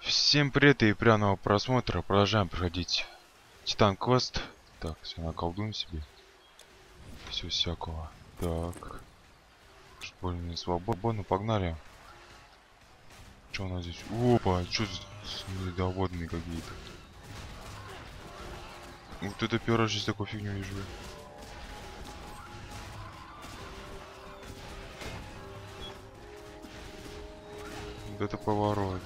Всем привет и приятного просмотра. Продолжаем проходить Титан Квест. Так, все наколдуем себе. Все всякого. Так. Шпольные свободно, погнали. Что у нас здесь? Опа, что за недоводные какие-то? Вот это первый раз здесь такую фигню вижу. Вот это поворот.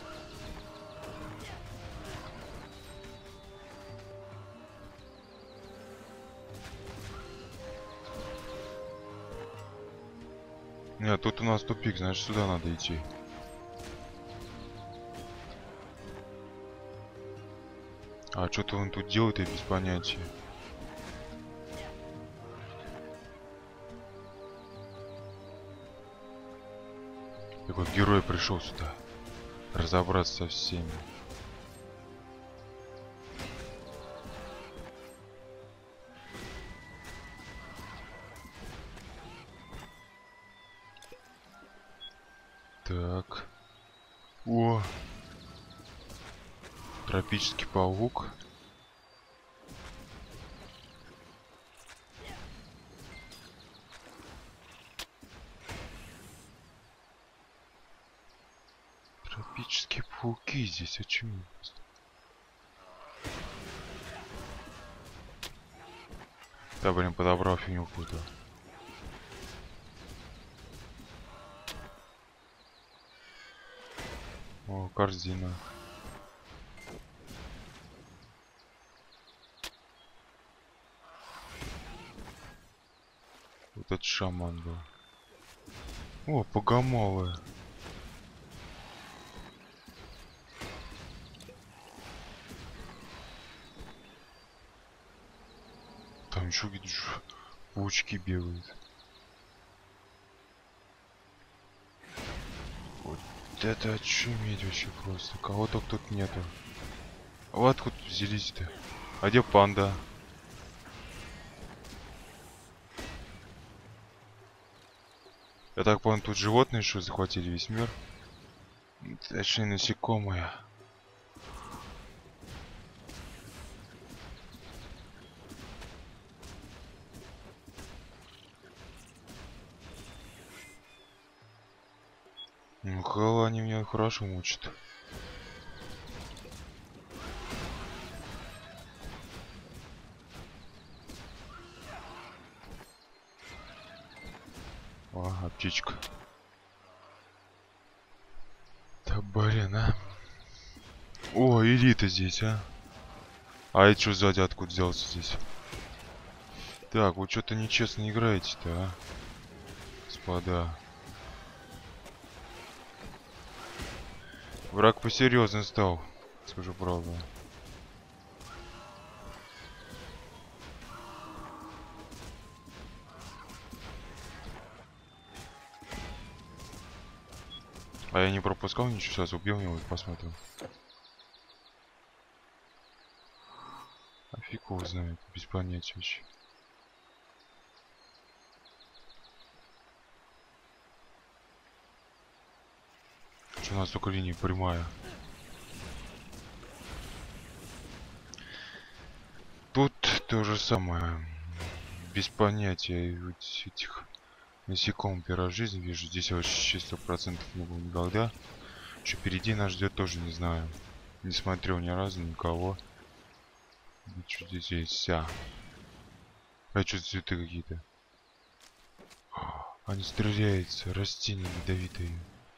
Нет, тут у нас тупик, значит сюда надо идти. А что-то он тут делает, я без понятия. Такой герой пришел сюда. Разобраться со всеми. Так. О! Тропический паук. Тропические пауки здесь, а чему? Да, блин, подобрал фигню какую-то. О, корзина. Вот этот шаман был. О, богомолы. Там еще где-то паучки бегают. Вот это очуметь вообще просто. Кого только тут нету. А вы откуда взялись-то? А где панда? Я так понял, тут животные что захватили весь мир. Точнее, насекомые. Ну, хала, они меня хорошо мучат. О, аптечка. Да блин, а. О, элита здесь, а. А это что сзади откуда взялся здесь? Так, вы что-то нечестно играете-то, а? Господа. Враг посерьезно стал, скажу правду. А я не пропускал ничего, сейчас убьем его и посмотрим. А фиг его знает, без понятия вообще. Что у нас только линия прямая. Тут то же самое. Без понятия этих насекомых первой жизни вижу. Здесь я вообще 100% не был никогда. Что впереди нас ждет, тоже не знаю. Не смотрел ни разу никого. Что здесь есть? Вся. А что цветы какие-то? Они стреляются, растения ядовитые.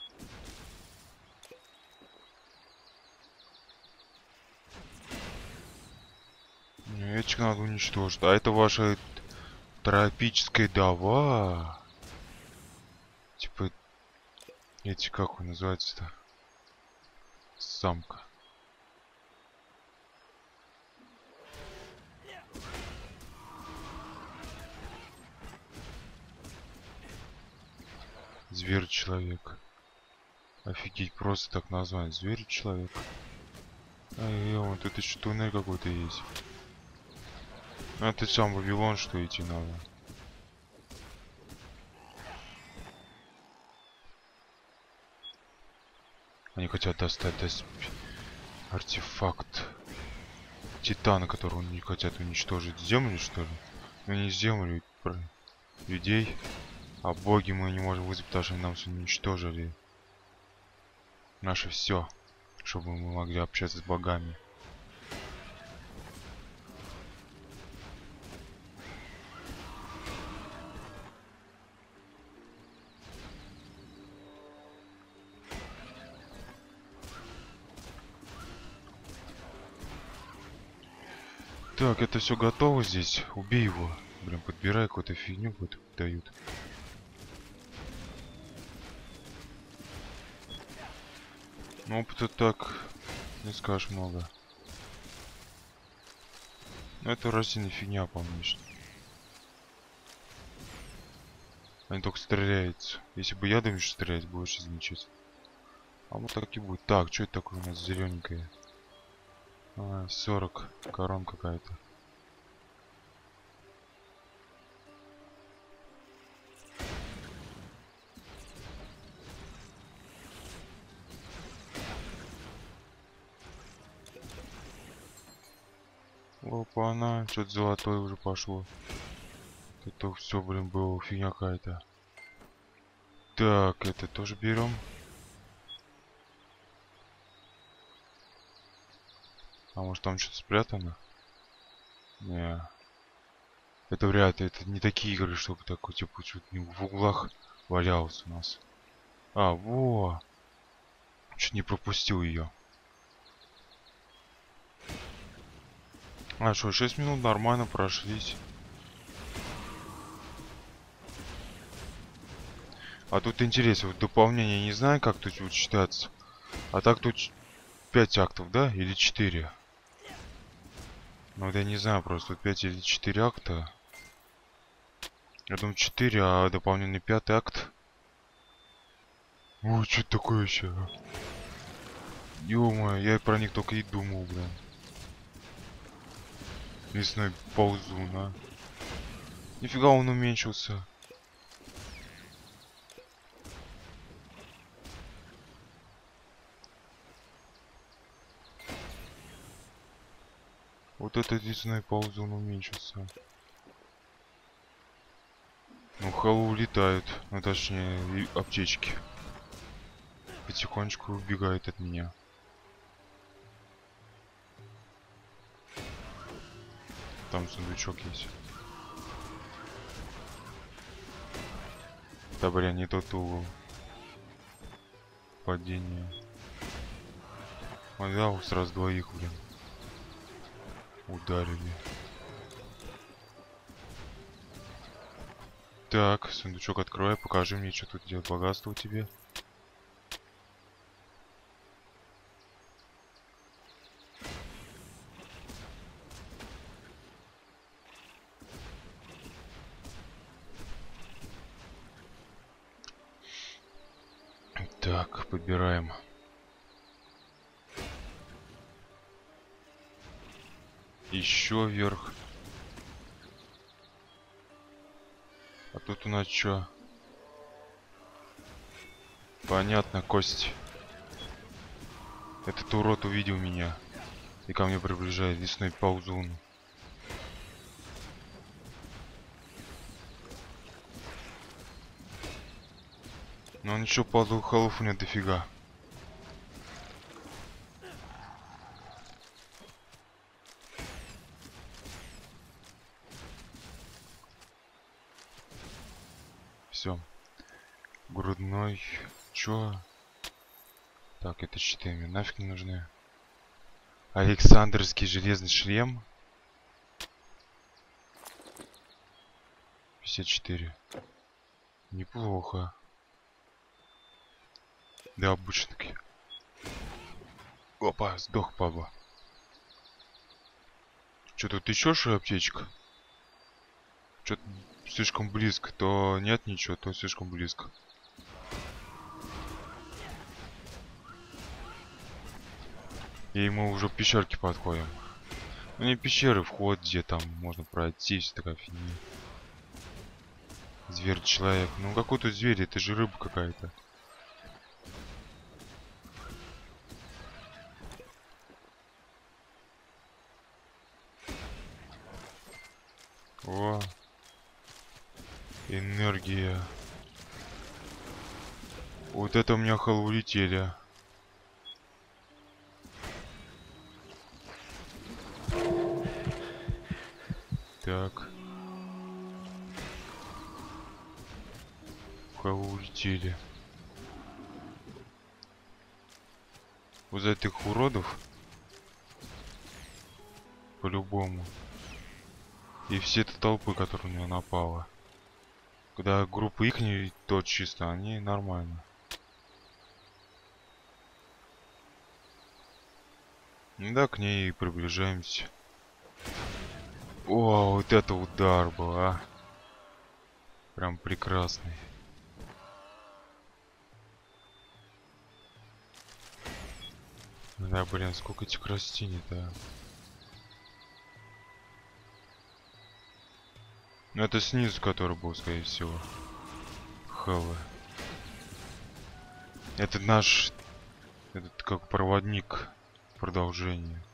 Этих надо уничтожить. А это ваша тропическая дава. Типа, эти как он называется-то? Самка. Зверь-человек. Офигеть, просто так назвать. Зверь-человек. Ай, вон тут еще туннель какой-то есть. А это сам Вавилон, что идти надо. Они хотят достать Артефакт. Титана, которого они хотят уничтожить. Землю, что ли? Ну не землю, про людей. А боги мы не можем вызвать, потому что они нам все уничтожили. Наше все. Чтобы мы могли общаться с богами. Так, это все готово здесь. Убей его. Блин, подбирай какую-то фигню, какую-то дают. Ну, опыта так, не скажешь много. Но это растение фигня, по-моему. Они только стреляются. Если бы ядом еще стрелять, было очень замечательно. А вот так и будет. Так, что это такое у нас зелененькое? 40 корон какая-то. Опа, она что-то золотое уже пошло. Это все, блин, было фигня какая-то. Так, это тоже берем. А может там что-то спрятано? Не. Это вряд ли, это не такие игры, чтобы такой, типа, чуть не в углах валялся у нас. А, во! Чуть не пропустил ее. А что, 6 минут нормально прошлись. А тут интересно, вот дополнение, не знаю, как тут будет считаться. А так тут 5 актов, да? Или 4? Ну вот я не знаю, просто тут 5 или 4 акта. Я думаю 4, а дополненный 5-й акт. Ой, что это такое еще? Ё-моё, я про них только и думал, блин. Лесной ползун, а. Нифига он уменьшился. Вот этот лесной ползун уменьшился. Ну, халу улетают. Ну, точнее, аптечки. Потихонечку убегают от меня. Там сундучок есть. Да, блин, не тот угол. Падение. А да, сразу двоих, блин. Ударили. Так, сундучок открывай, покажи мне, что тут делает богатство у тебя. Так, подбираем. Еще вверх. А тут у нас что? Понятно, кость. Этот урод увидел меня. И ко мне приближает лесной ползун. Но ничего, халов у меня дофига. Все. Грудной. Чё? Так, это щиты мне нафиг не нужны. Александрский железный шлем. 54. Неплохо. Да, обычный. Опа, сдох, папа. Что тут еще что аптечка? Что-то слишком близко. То нет ничего, то слишком близко. И мы уже к пещерке подходим. Ну не пещеры, вход, где там можно пройти, все такая фигня. Зверь-человек. Ну какой тут зверь? Это же рыба какая-то. О, энергия. Вот это у меня хол улетели. Так. Хол улетели. Вот этих уродов. По-любому. И все этой толпы, которая на меня напала. Когда группа их не тот чисто, они нормально. Да, к ней и приближаемся. О, вот это удар был, а. Прям прекрасный. Да, блин, сколько этих растений-то. Ну, это снизу, который был, скорее всего. Хэллы. Это наш... Этот как проводник. Продолжение.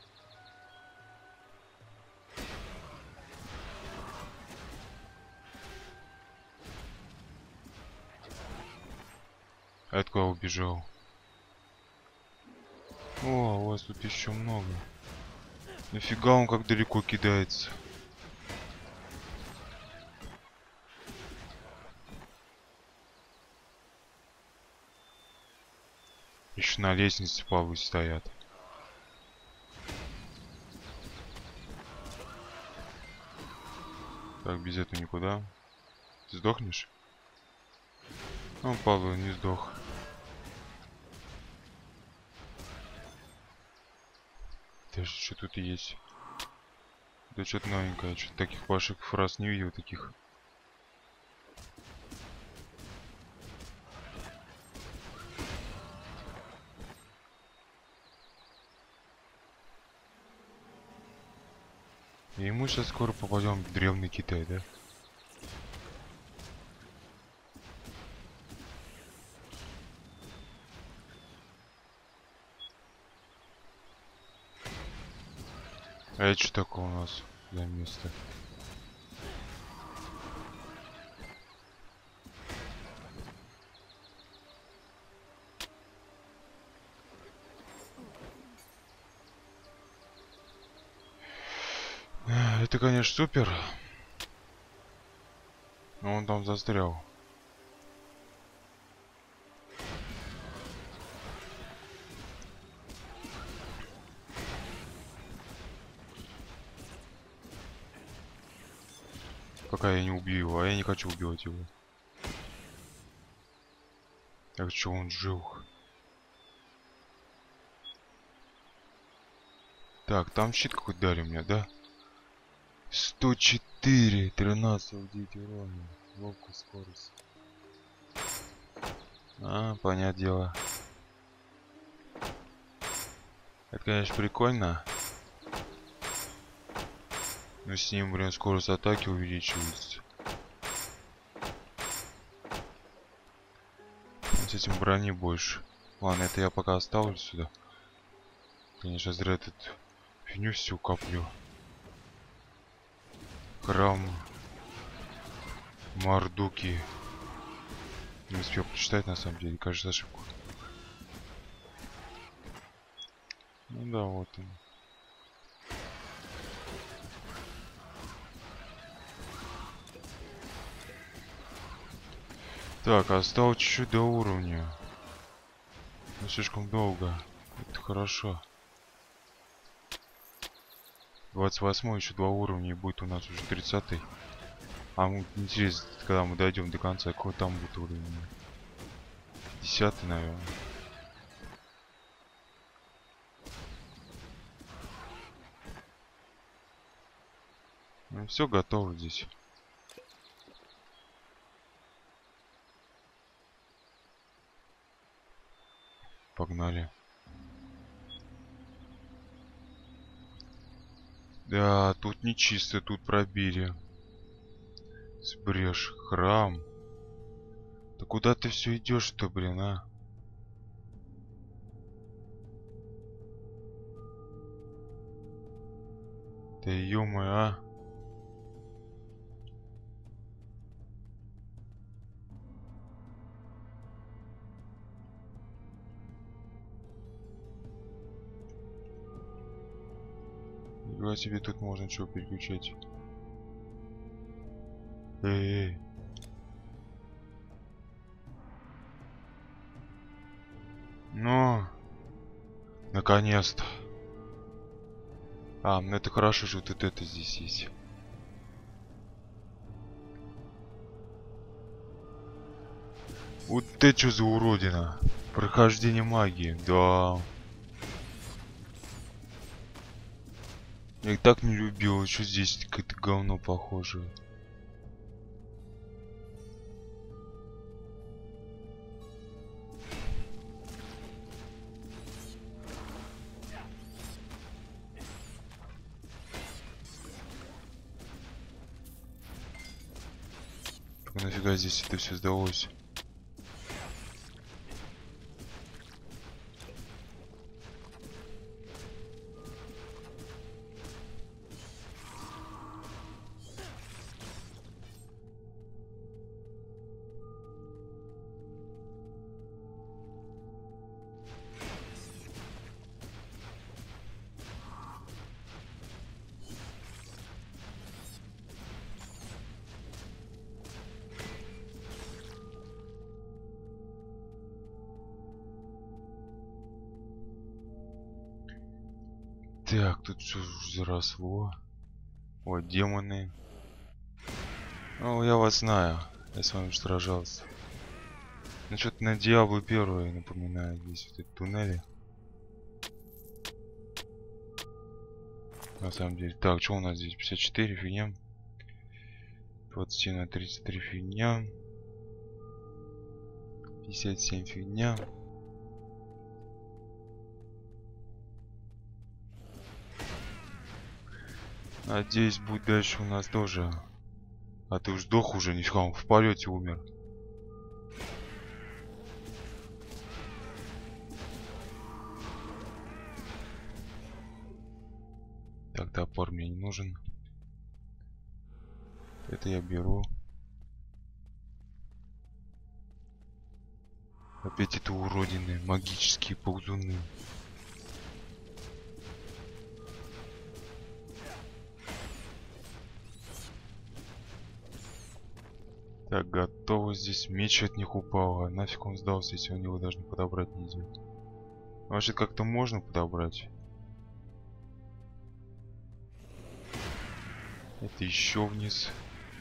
А это куда убежал? О, у вас тут еще много. Нафига он как далеко кидается? Еще на лестнице полы стоят. Так, без этого никуда. Ты сдохнешь? Ну, Павел не сдох. Даже что тут есть? Да что-то новенькое. Что-то таких ваших фраз не видел таких. И мы сейчас скоро попадем в древний Китай, да? А это что такое у нас за место? Это, конечно, супер. Но он там застрял. Пока я не убью его, а я не хочу убивать его. Так что он жил. Так, там щит какой-то дали мне, да? 104, 13 удить урона. Ловкую скорость. А, понятное дело. Это, конечно, прикольно. Но с ним, блин, скорость атаки увеличивается. С этим брони больше. Ладно, это я пока оставлю сюда. Конечно, зря этот фигню всю коплю. Храм Мардуки. Не успел прочитать, на самом деле, кажется, ошибку. Ну да, вот он. Так, осталось чуть-чуть до уровня. Но слишком долго. Это хорошо. 28 еще 2 уровня и будет у нас уже 30-й. А интересно, когда мы дойдем до конца, какой там будет уровень? 10-й, наверное. Ну, все готово здесь. Погнали. Да, тут не чисто, тут пробили. Сбрешь, храм. Да куда ты все идешь-то, блин, а? Да ё-моё, а? Нифига себе, тут можно что переключать. Эй. Ну, наконец-то. А, ну это хорошо, что вот это здесь есть. Вот это что за уродина? Прохождение магии, да. Я и так не любил, что здесь какое-то говно похожее. Так нафига здесь это все сдалось? Так, тут все заросло. Ой, демоны. Ну, я вас знаю. Я с вами сражался. Ну, что-то на Диабло первое напоминает. Здесь вот эти туннели. На самом деле. Так, что у нас здесь? 54 фигня. 27 на 33 фигня. 57 фигня. Надеюсь, будет дальше у нас тоже. А ты уж сдох уже, не сказал, в полете умер. Так, топор мне не нужен. Это я беру. Опять это уродины, магические ползуны. Так, готово. Здесь меч от них упал. А нафиг он сдался, если у него даже подобрать нельзя. Вообще как-то можно подобрать. Это еще вниз.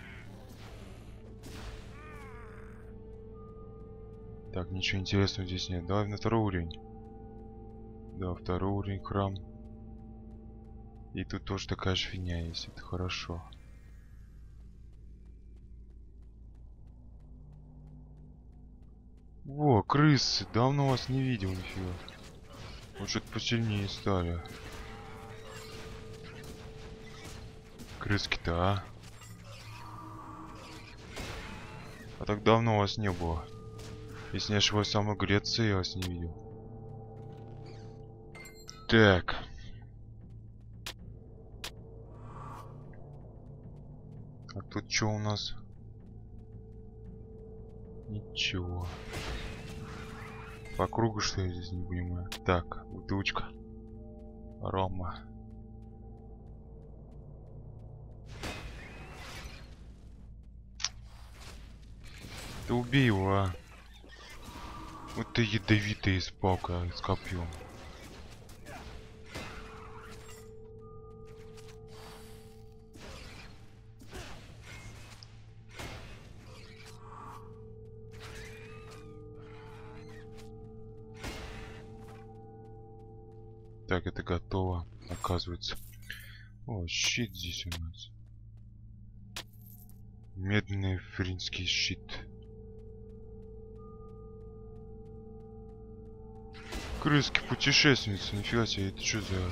Так, ничего интересного здесь нет. Давай на второй уровень. Да, второй уровень храм. И тут тоже такая же фигня есть. Это хорошо. Во, крысы. Давно вас не видел, нифига. Вот что-то посильнее стали. Крыски-то, а? А так давно вас не было. Если не ошибаюсь, в самой Греции я вас не видел. Так. А тут что у нас? Ничего. По кругу что я здесь не понимаю. Так, бутылочка. Рома. Да убей его, а. Вот ты ядовитая с палкой, с копьем. Так, это готово, оказывается. О, щит здесь у нас. Медный фринский щит. Крыски-путешественницы, нифига себе, это что за...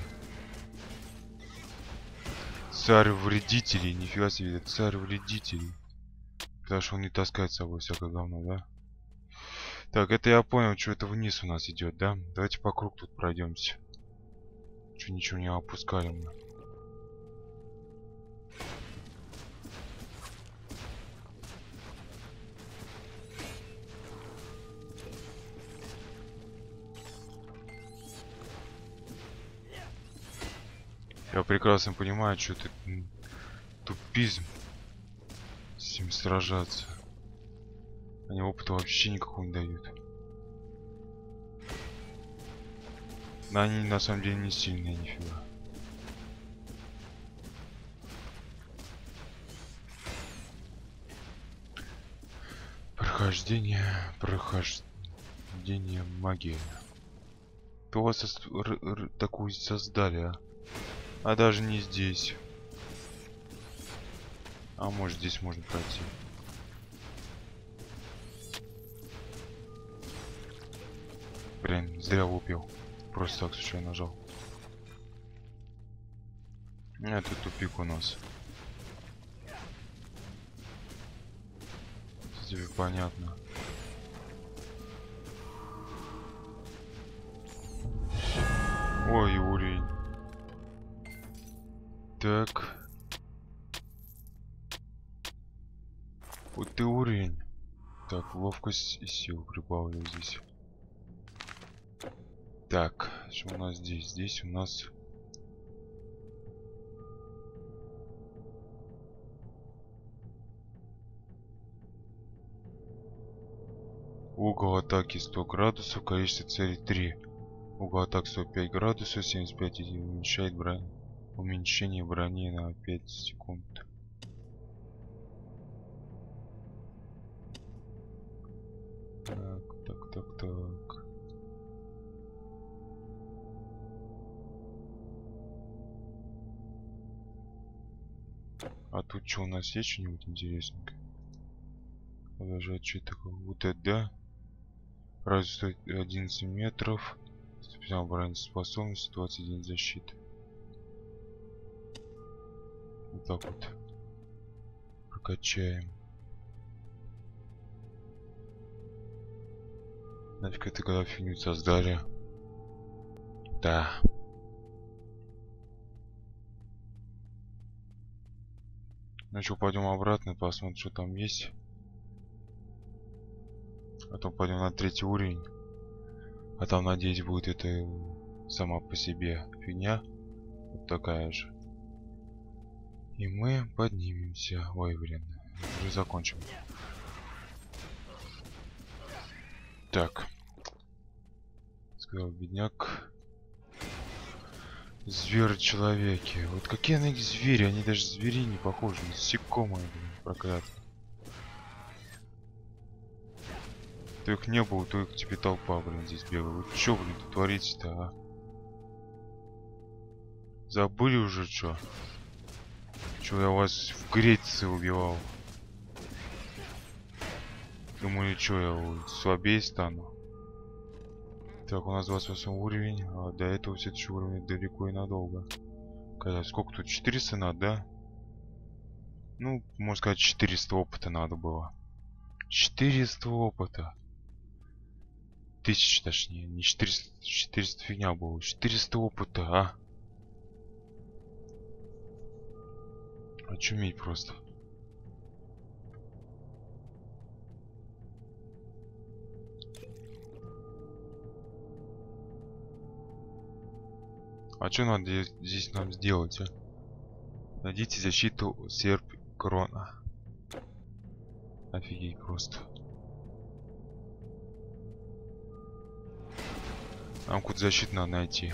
Царь вредителей, нифига себе, это царь вредителей. Потому что он не таскает с собой всякое говно, да? Так, это я понял, что это вниз у нас идет, да? Давайте по кругу тут пройдемся. Что ничего не опускали мы. Я прекрасно понимаю, что это тупизм с ним сражаться. Они опыта вообще никакого не дают. Но они на самом деле не сильные, нифига. Прохождение магии. Кто вас такую создали, а? А даже не здесь. А может, здесь можно пройти. Блин, зря убил. Просто так случайно нажал. Это тупик у нас. Тебе понятно. Ой, уровень. Так. Вот ты уровень. Так, ловкость и силу прибавлю здесь. Так, что у нас здесь? Здесь у нас... Угол атаки 100 градусов, количество целей 3. Угол атаки 105 градусов, 75 и уменьшает бронь. Уменьшение брони на 5 секунд. Так. А тут что у нас есть что-нибудь интересненькое? Даже что такое? Вот это да? Радиус 11 метров. 150 обороноспособность, 21 защиты. Вот так вот. Прокачаем. Нафиг это когда фигню создали? Да. Ну что, пойдем обратно, посмотрим, что там есть. А то пойдем на 3-й уровень. А там, надеюсь, будет это сама по себе фигня. Вот такая же. И мы поднимемся. Ой, блин. Уже закончим. Так. Сказал бедняк. Зверь-человеки. Вот какие они звери? Они даже звери не похожи. Насекомые, блин, проклятые. То их не было, то их к тебе толпа, блин, здесь бегала. Вы чё, блин, тут творите-то, а? Забыли уже, чё? Чё, я вас в Греции убивал? Думали, чё, я слабее стану? Так, у нас 28 уровень, а до этого следующий уровень далеко и надолго. Когда, сколько тут? 400 надо, да? Ну, можно сказать, 400 опыта надо было. 400 опыта. 1000, точнее, не 400, 400 фигня было. 400 опыта, а? Очуметь просто. А что надо здесь нам сделать, а? Найдите защиту серп крона. Офигеть просто. Нам какую-то защиту надо найти.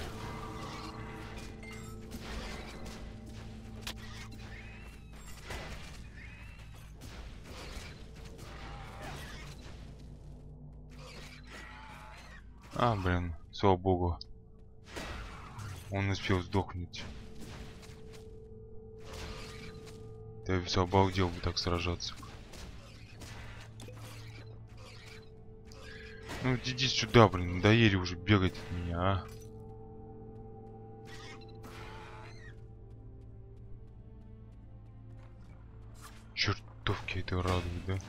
А, блин, слава богу. Он успел сдохнуть. Да я все обалдел бы так сражаться. Ну иди сюда, блин, надоели уже бегать от меня, а. Чертовки это радует, да?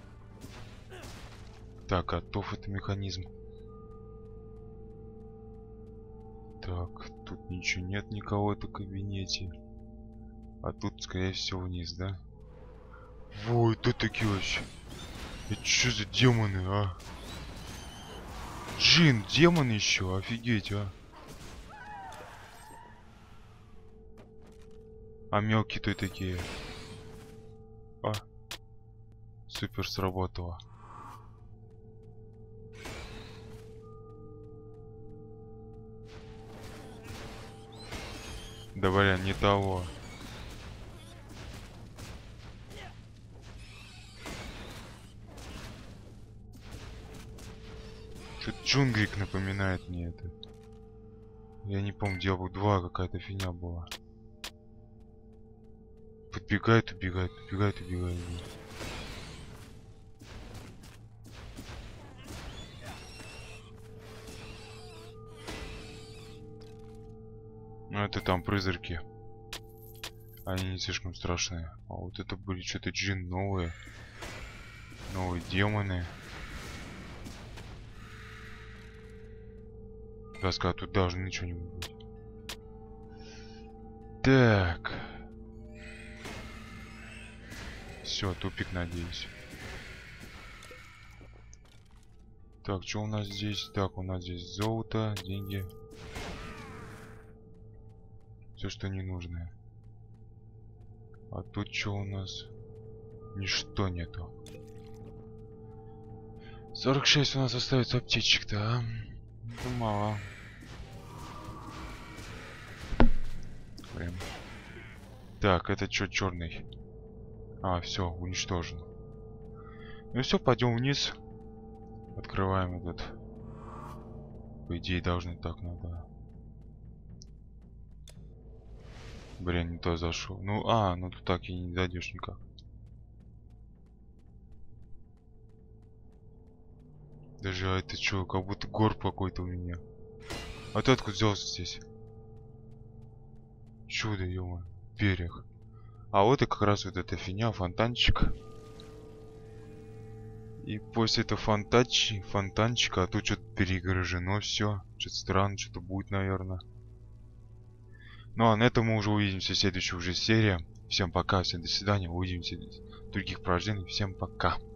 Так, готов это механизм. Так, тут ничего нет никого в кабинете. А тут, скорее всего, вниз, да? Ой, это такие вообще. Это что за демоны, а? Джин, демон еще, офигеть, а. А мелкие-то такие. А. Супер сработало. Да, бля, не того. Что-то джунглик напоминает мне это. Я не помню, Diablo 2 какая-то фигня была. Подбегает, убегает, подбегает, убегает. Ну это там призраки. Они не слишком страшные. А вот это были что-то джин новые. Новые демоны. Доска, тут должны ничего-нибудь быть. Так. Все, тупик, надеюсь. Так, что у нас здесь? Так, у нас здесь золото, деньги. Все, что ненужное. А тут что у нас? Ничто нету. 46 у нас остается аптечек-то, а? Это мало. Прям. Так, это что, черный? А, все, уничтожен. Ну все, пойдем вниз. Открываем этот. По идее, должны так надо. Блин, не то зашел. Ну, ну тут так и не дойдешь никак. Даже это что, как будто горб какой-то у меня. А ты откуда взялся здесь? Чудо, ё-моё. Перьях. А вот и как раз вот эта фигня, фонтанчик. И после этого фонтанчика, а тут что-то перегорожено все. Что-то странно, что-то будет, наверное. Ну а на этом мы уже увидимся в следующей уже серии. Всем пока, всем до свидания. Увидимся в других прохождениях. Всем пока.